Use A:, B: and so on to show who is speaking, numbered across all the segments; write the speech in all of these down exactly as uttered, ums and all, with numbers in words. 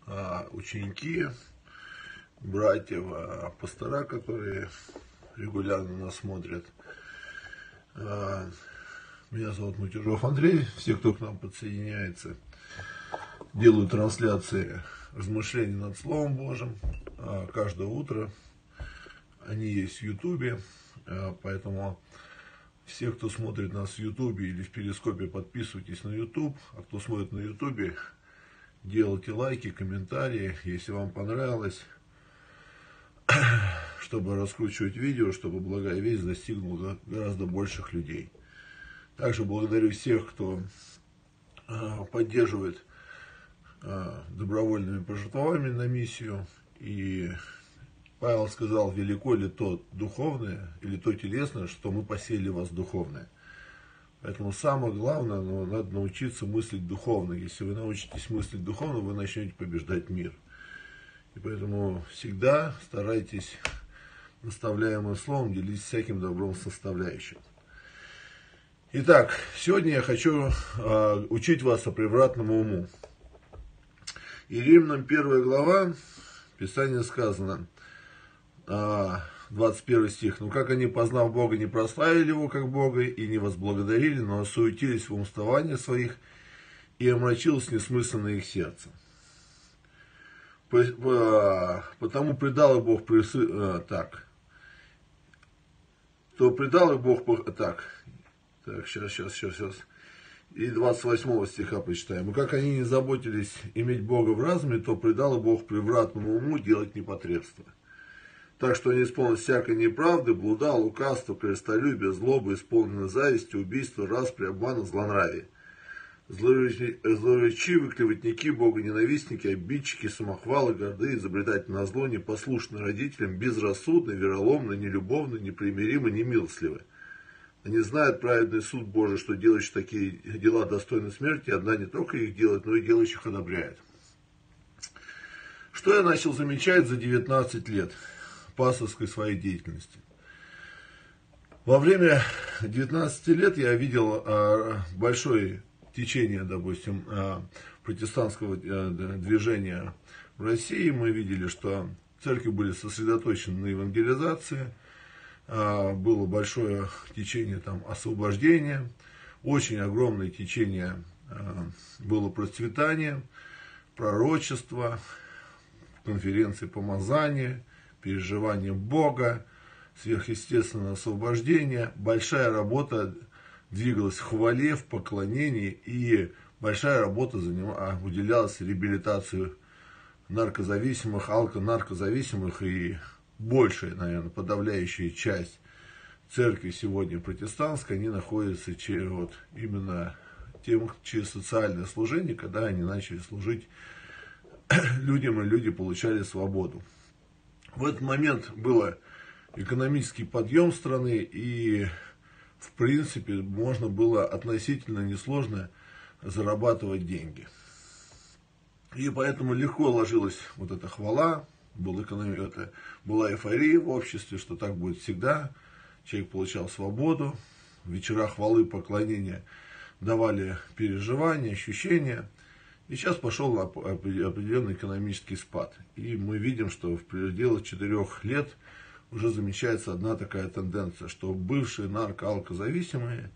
A: ученики, братья, пастора, которые регулярно нас смотрят. Меня зовут Мутюжов Андрей. Все, кто к нам подсоединяется, делают трансляции размышлений над Словом Божьим каждое утро. Они есть в Ютубе, поэтому все, кто смотрит нас в Ютубе или в Перископе, подписывайтесь на Ютуб. А кто смотрит на Ютубе, делайте лайки, комментарии, если вам понравилось, чтобы раскручивать видео, чтобы благая весть достигла гораздо больших людей. Также благодарю всех, кто поддерживает добровольными пожертвованиями на миссию. И Павел сказал: велико ли то духовное или то телесное, что мы посеяли вас духовное. Поэтому самое главное, ну, надо научиться мыслить духовно. Если вы научитесь мыслить духовно, вы начнете побеждать мир. И поэтому всегда старайтесь наставляемым словом делиться всяким добром составляющим. Итак, сегодня я хочу э, учить вас о превратном уму. И Римлянам первая глава, в Писании сказано, э, двадцать первый стих. «Ну как они, познав Бога, не прославили Его как Бога и не возблагодарили, но осуетились в умствовании своих, и омрачилось несмысленно их сердце. Потому предал их Бог прису... э, так. То предал их Бог так». Так, сейчас, сейчас, сейчас, сейчас. И двадцать восьмого стиха почитаем. «И как они не заботились иметь Бога в разуме, то предал их Бог превратному уму делать непотребство. Так что они исполнились всякой неправды, блуда, лукавства, крестолюбия, злобы, исполнены зависти, убийства, распри, обмана, злонравия. Злоречивы, клеветники, богоненавистники, обидчики, самохвалы, гордые, изобретатели на зло, непослушные родителям, безрассудны, вероломны, нелюбовны, непримиримы, немилостливы. Они знают праведный суд Божий, что делающие такие дела достойны смерти, одна не только их делает, но и делающих одобряет». Что я начал замечать за девятнадцать лет пасторской своей деятельности? Во время девятнадцати лет я видел а, большое течение, допустим, а, протестантского а, движения в России. Мы видели, что церкви были сосредоточены на евангелизации. Было большое течение там освобождения, очень огромное течение было процветания, пророчества, конференции помазания, переживания Бога, сверхъестественное освобождение. Большая работа двигалась в хвале, в поклонении, и большая работа занималась, уделялась реабилитации наркозависимых, алко-наркозависимых, и большая, наверное, подавляющая часть церкви сегодня протестантской, они находятся через, вот, именно тем, через социальное служение, когда они начали служить людям, и люди получали свободу. В этот момент был экономический подъем страны, и, в принципе, можно было относительно несложно зарабатывать деньги. И поэтому легко ложилась вот эта хвала. Был экономия, это была эйфория в обществе, что так будет всегда. Человек получал свободу. Вечера хвалы, поклонения давали переживания, ощущения. И сейчас пошел определенный экономический спад. И мы видим, что в пределах четырех лет уже замечается одна такая тенденция, что бывшие нарко-алкозависимые,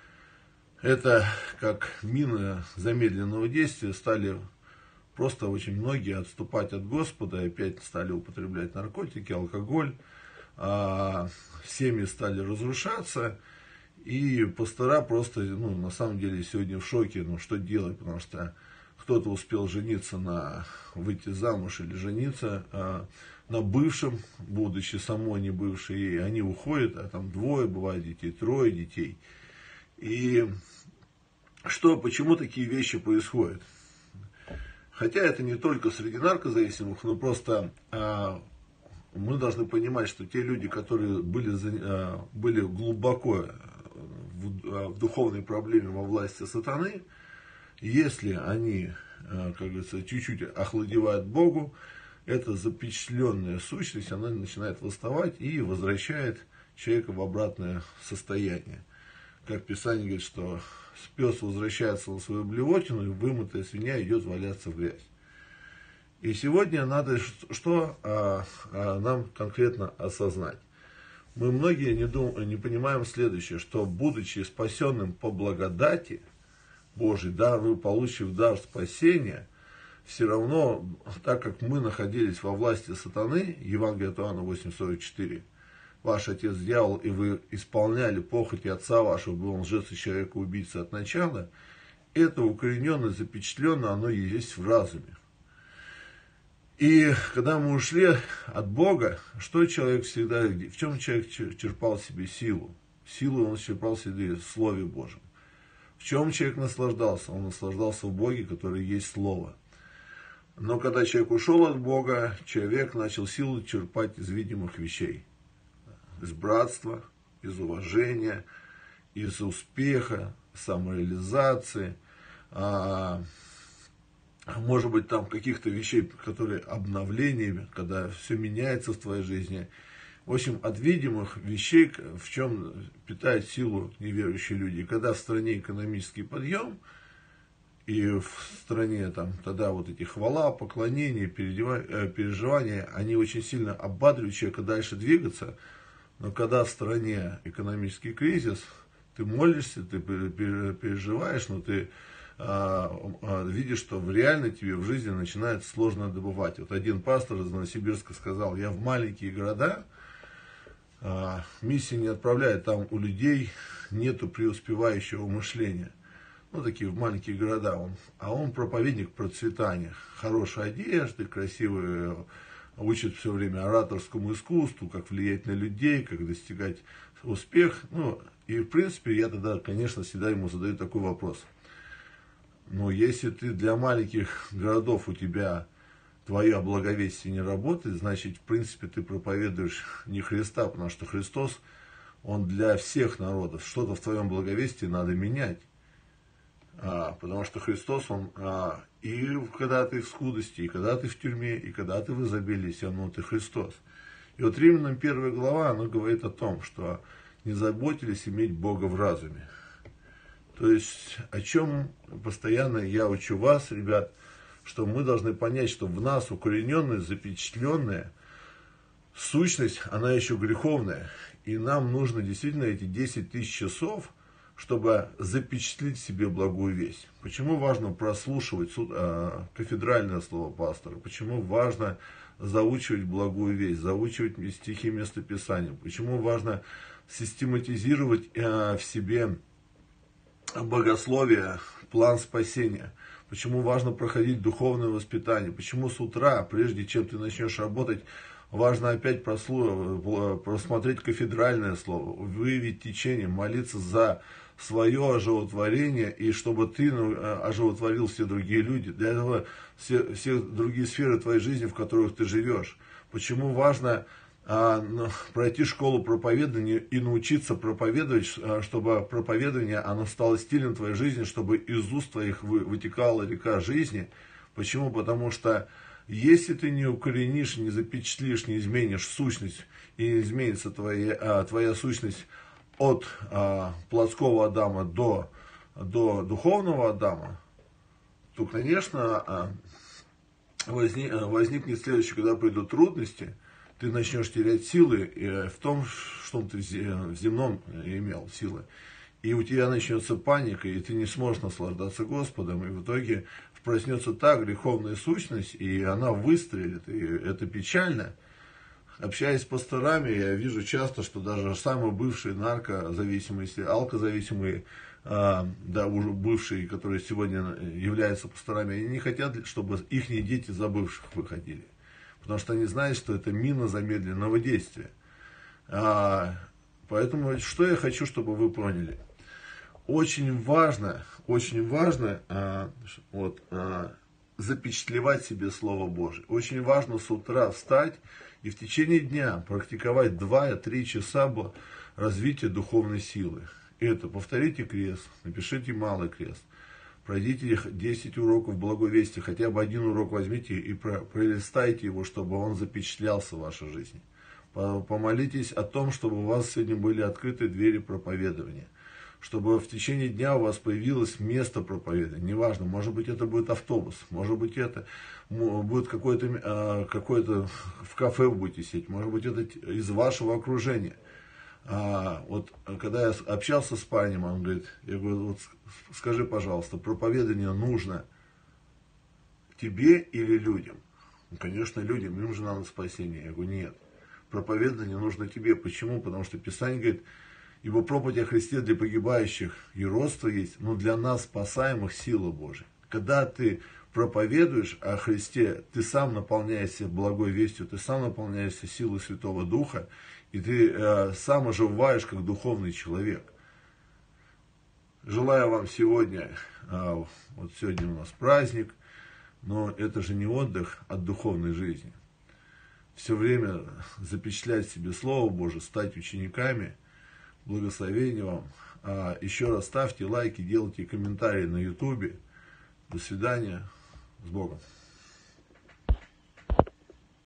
A: это как мина замедленного действия, стали просто очень многие отступать от Господа, и опять стали употреблять наркотики, алкоголь, а семьи стали разрушаться, и пастора просто, ну, на самом деле, сегодня в шоке, ну, что делать, потому что кто-то успел жениться на, выйти замуж или жениться а, на бывшем, будучи самой не бывшей, и они уходят, а там двое бывает детей, трое детей. И что, почему такие вещи происходят? Хотя это не только среди наркозависимых, но просто а, мы должны понимать, что те люди, которые были, а, были глубоко в, а, в духовной проблеме во власти сатаны, если они, а, как говорится, чуть-чуть охладевают Богу, эта запечатленная сущность, она начинает восставать и возвращает человека в обратное состояние. Как Писание говорит, что пес возвращается на свою блевотину, и вымытая свинья идет валяться в грязь. И сегодня надо что а, а, нам конкретно осознать. Мы многие не, дум, не понимаем следующее, что будучи спасенным по благодати Божьей, дар, вы получив дар спасения, все равно, так как мы находились во власти сатаны, Евангелие от Иоанна восемь сорок четыре, ваш отец дьявол, и вы исполняли похоти отца вашего, был он лжец и человека-убийца от начала, это укорененно, запечатлено, оно и есть в разуме. И когда мы ушли от Бога, что человек всегда, в чем человек черпал себе силу? Силу он черпал себе в Слове Божьем. В чем человек наслаждался? Он наслаждался в Боге, который есть Слово. Но когда человек ушел от Бога, человек начал силу черпать из видимых вещей. Из братства, из уважения, из успеха, самореализации, может быть, там каких-то вещей, которые обновлениями, когда все меняется в твоей жизни. В общем, от видимых вещей, в чем питают силу неверующие люди. И когда в стране экономический подъем, и в стране там тогда вот эти хвала, поклонения, переживания, они очень сильно ободряют человека дальше двигаться. Но когда в стране экономический кризис, ты молишься, ты переживаешь, но ты видишь, что в реально тебе в жизни начинает сложно добывать. Вот один пастор из Новосибирска сказал: я в маленькие города миссии не отправляю, там у людей нету преуспевающего мышления. Ну, такие в маленькие города. Он, а он проповедник процветания. Хорошей одежды, красивые, учит все время ораторскому искусству, как влиять на людей, как достигать успеха. Ну, и в принципе я тогда, конечно, всегда ему задаю такой вопрос. Но если ты для маленьких городов, у тебя твое благовестие не работает, значит, в принципе, ты проповедуешь не Христа, потому что Христос, Он для всех народов. Что-то в твоем благовестии надо менять. А, потому что Христос, Он а, и когда ты в скудости, и когда ты в тюрьме, и когда ты в изобилии, все равно ты Христос. И вот Римлянам первая глава, она говорит о том, что не заботились иметь Бога в разуме. То есть, о чем постоянно я учу вас, ребят, что мы должны понять, что в нас укорененная, запечатленная сущность, она еще греховная. И нам нужно действительно эти десять тысяч часов, чтобы запечатлить себе благую весть. Почему важно прослушивать суд, э, кафедральное слово пастора? Почему важно заучивать благую весть, заучивать стихи местописания? Почему важно систематизировать э, в себе богословие, план спасения? Почему важно проходить духовное воспитание? Почему с утра, прежде чем ты начнешь работать, важно опять прослу... просмотреть кафедральное слово, выявить течение, молиться за свое оживотворение, и чтобы ты оживотворил все другие люди. Для этого все, все другие сферы твоей жизни, в которых ты живешь. Почему важно а, пройти школу проповедования и научиться проповедовать, чтобы проповедование оно стало стилем твоей жизни, чтобы из уст твоих вытекала река жизни. Почему? Потому что если ты не укоренишь, не запечатлишь, не изменишь сущность, и не изменится твоя, а, твоя сущность от а, плотского Адама до, до духовного Адама, то, конечно, а, возник, возникнет следующее, когда придут трудности, ты начнешь терять силы в том, что ты в земном имел силы. И у тебя начнется паника, и ты не сможешь наслаждаться Господом. И в итоге проснется та греховная сущность, и она выстрелит. И это печально. Общаясь с пасторами, я вижу часто, что даже самые бывшие наркозависимые, алкозависимые, да, уже бывшие, которые сегодня являются пасторами, они не хотят, чтобы их дети за бывших выходили. Потому что они знают, что это мина замедленного действия. А, поэтому, что я хочу, чтобы вы поняли. Очень важно, очень важно а, вот, а, запечатлевать себе Слово Божие. Очень важно с утра встать и в течение дня практиковать два-три часа развития духовной силы. Это повторите крест, напишите малый крест. Пройдите десять уроков благовестия, хотя бы один урок возьмите и пролистайте его, чтобы он запечатлялся в вашей жизни. Помолитесь о том, чтобы у вас сегодня были открыты двери проповедования. Чтобы в течение дня у вас появилось место проповедования. Неважно, может быть это будет автобус, может быть это, будет какой-то, какой-то в кафе вы будете сидеть, может быть, это из вашего окружения. А, вот когда я общался с парнем, он говорит, я говорю, вот скажи, пожалуйста, проповедание нужно тебе или людям? Ну, конечно, людям, им же надо спасение. Я говорю, нет, проповедание нужно тебе. Почему? Потому что Писание говорит, ибо проповедь о Христе для погибающих юродство есть, но для нас, спасаемых, сила Божия. Когда ты проповедуешь о Христе, ты сам наполняешься благой вестью, ты сам наполняешься силой Святого Духа, и ты э, сам оживаешь как духовный человек. Желаю вам сегодня, э, вот сегодня у нас праздник, но это же не отдых от духовной жизни. Все время запечатлять себе Слово Божие, стать учениками. Благословения вам. А еще раз ставьте лайки, делайте комментарии на ютубе. До свидания. С Богом.